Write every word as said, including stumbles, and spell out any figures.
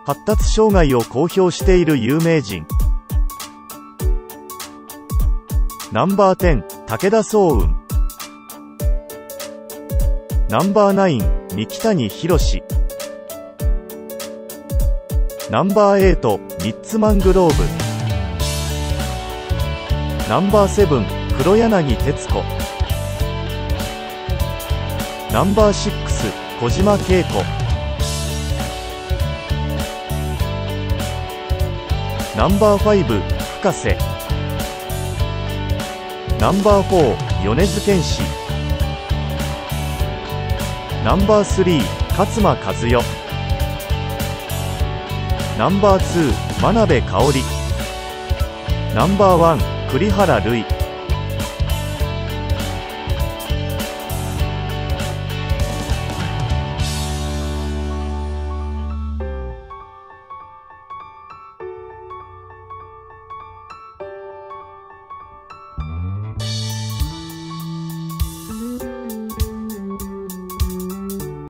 発達障害を公表している有名人。ナンバーテン、武田壮雲。ナンバーナイン、三木谷浩。ナンバーエイト、ミッツマングローブ。ナンバーセブン、黒柳徹子。ナンバーシックス、小島慶子。ナンバーファイブ、深瀬。ナンバーフォー、米津玄師。ナンバースリー、勝間和代。ナンバーツー、真鍋かおり。ナンバーワン、栗原類。